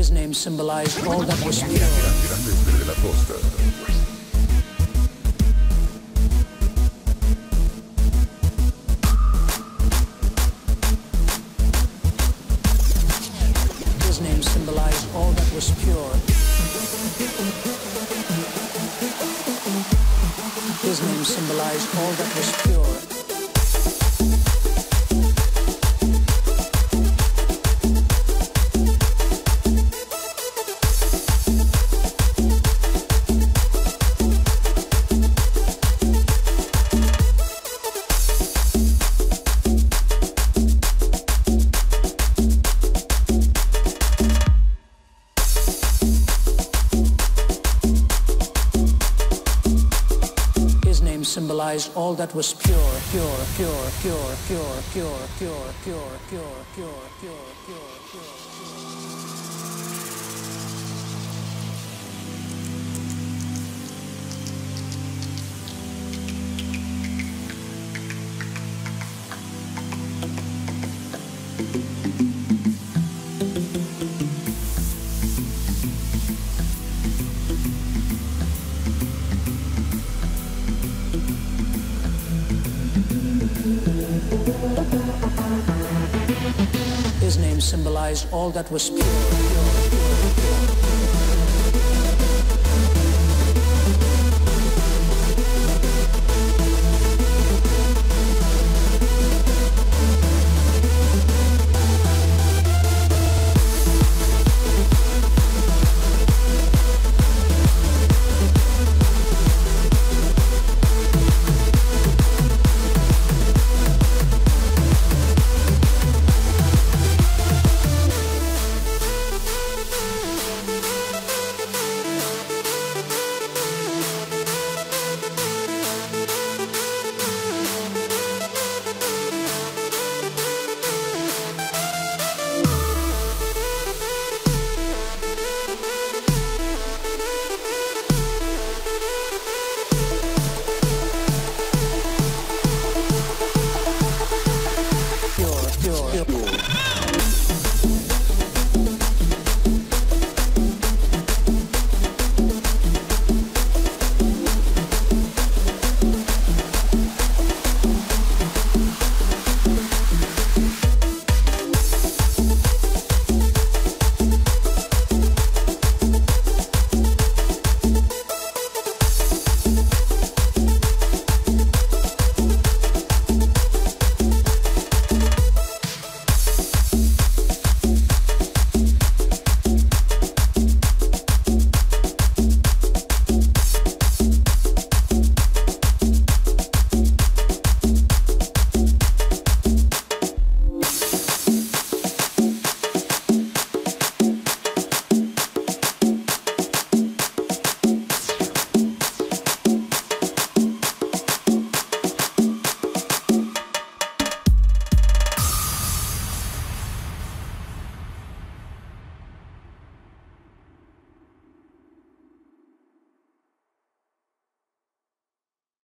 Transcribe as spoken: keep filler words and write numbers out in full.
His name symbolized all that was pure. Grandes de la costa. His name symbolized all that was pure. His name symbolized all that was pure. Symbolized all that was pure, pure, pure, pure, pure, pure, pure, pure, pure, pure, pure, pure, pure, His name symbolized all that was pure, pure, pure, pure.